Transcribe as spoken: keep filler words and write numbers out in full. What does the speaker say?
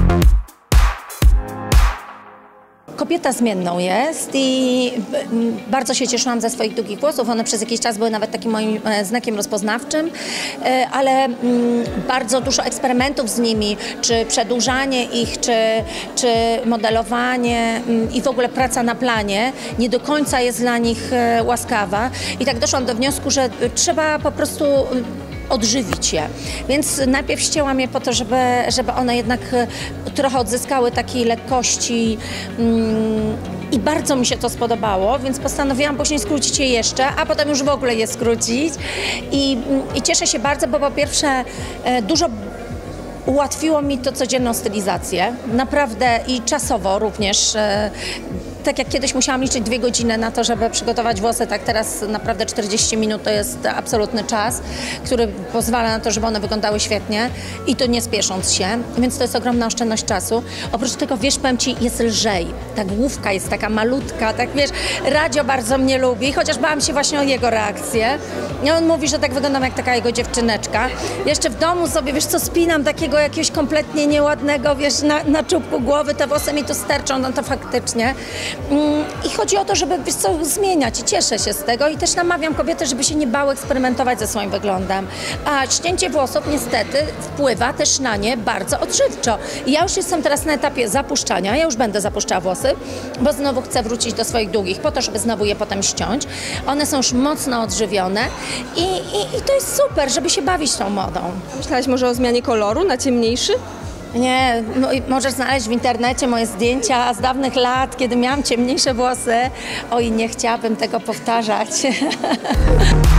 Kobieta zmienną jest i bardzo się cieszyłam ze swoich długich włosów. One przez jakiś czas były nawet takim moim znakiem rozpoznawczym, ale bardzo dużo eksperymentów z nimi, czy przedłużanie ich, czy, czy modelowanie i w ogóle praca na planie nie do końca jest dla nich łaskawa. I tak doszłam do wniosku, że trzeba po prostu odżywić je. Więc najpierw ścięłam je po to, żeby, żeby one jednak trochę odzyskały takiej lekkości mm, i bardzo mi się to spodobało, więc postanowiłam później skrócić je jeszcze, a potem już w ogóle je skrócić. I, i cieszę się bardzo, bo po pierwsze dużo ułatwiło mi to codzienną stylizację, naprawdę i czasowo również. Tak jak kiedyś musiałam liczyć dwie godziny na to, żeby przygotować włosy, tak teraz naprawdę czterdzieści minut to jest absolutny czas, który pozwala na to, żeby one wyglądały świetnie i to nie spiesząc się, więc to jest ogromna oszczędność czasu. Oprócz tego, wiesz, powiem Ci, jest lżej. Ta główka jest taka malutka, tak wiesz, Radzio bardzo mnie lubi, chociaż bałam się właśnie o jego reakcję. I on mówi, że tak wyglądam jak taka jego dziewczyneczka. Jeszcze w domu sobie, wiesz co, spinam takiego jakiegoś kompletnie nieładnego, wiesz, na, na czubku głowy, te włosy mi tu sterczą, no to faktycznie. I chodzi o to, żeby, wiesz co, zmieniać i cieszę się z tego i też namawiam kobiety, żeby się nie bały eksperymentować ze swoim wyglądem. A ścięcie włosów niestety wpływa też na nie bardzo odżywczo. I ja już jestem teraz na etapie zapuszczania, ja już będę zapuszczała włosy, bo znowu chcę wrócić do swoich długich po to, żeby znowu je potem ściąć. One są już mocno odżywione i, i, i to jest super, żeby się bawić tą modą. Myślałaś może o zmianie koloru na ciemniejszy? Nie, możesz znaleźć w internecie moje zdjęcia z dawnych lat, kiedy miałam ciemniejsze włosy. Oj, nie chciałabym tego powtarzać.